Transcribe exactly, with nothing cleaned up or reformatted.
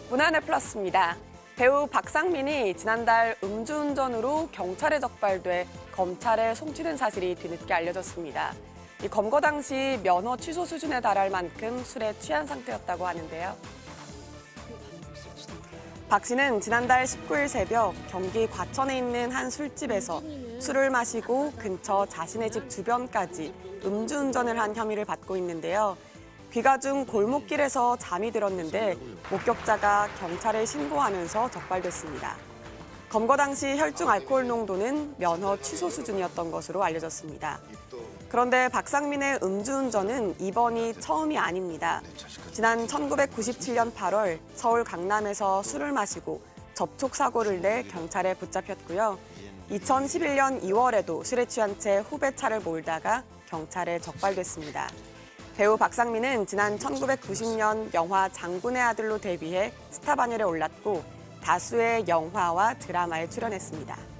문화네 플러스입니다. 배우 박상민이 지난달 음주운전으로 경찰에 적발돼 검찰에 송치된 사실이 뒤늦게 알려졌습니다. 이 검거 당시 면허 취소 수준에 달할 만큼 술에 취한 상태였다고 하는데요. 박 씨는 지난달 십구일 새벽 경기 과천에 있는 한 술집에서 술을 마시고 근처 자신의 집 주변까지 음주운전을 한 혐의를 받고 있는데요. 귀가 중 골목길에서 잠이 들었는데 목격자가 경찰에 신고하면서 적발됐습니다. 검거 당시 혈중 알코올 농도는 면허 취소 수준이었던 것으로 알려졌습니다. 그런데 박상민의 음주운전은 이번이 처음이 아닙니다. 지난 천구백구십칠년 팔월 서울 강남에서 술을 마시고 접촉사고를 내 경찰에 붙잡혔고요. 이천십일년 이월에도 술에 취한 채 후배 차를 몰다가 경찰에 적발됐습니다. 배우 박상민은 지난 천구백구십년 영화 장군의 아들로 데뷔해 스타 반열에 올랐고 다수의 영화와 드라마에 출연했습니다.